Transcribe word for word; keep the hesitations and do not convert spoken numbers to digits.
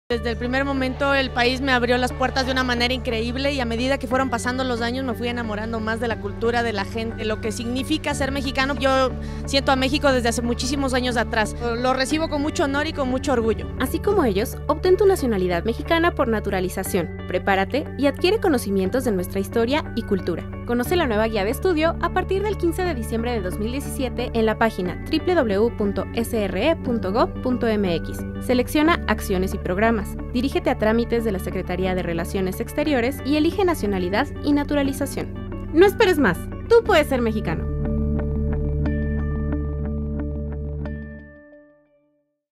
Desde el primer momento el país me abrió las puertas de una manera increíble y a medida que fueron pasando los años me fui enamorando más de la cultura, de la gente, lo que significa ser mexicano. Yo siento a México desde hace muchísimos años atrás. Lo recibo con mucho honor y con mucho orgullo. Así como ellos, obtén tu nacionalidad mexicana por naturalización. Prepárate y adquiere conocimientos de nuestra historia y cultura. Conoce la nueva guía de estudio a partir del quince de diciembre de dos mil diecisiete en la página doble u doble u doble u punto s r e punto gob punto m x. Selecciona acciones y programas. Dirígete a trámites de la Secretaría de Relaciones Exteriores y elige nacionalidad y naturalización. No esperes más, tú puedes ser mexicano.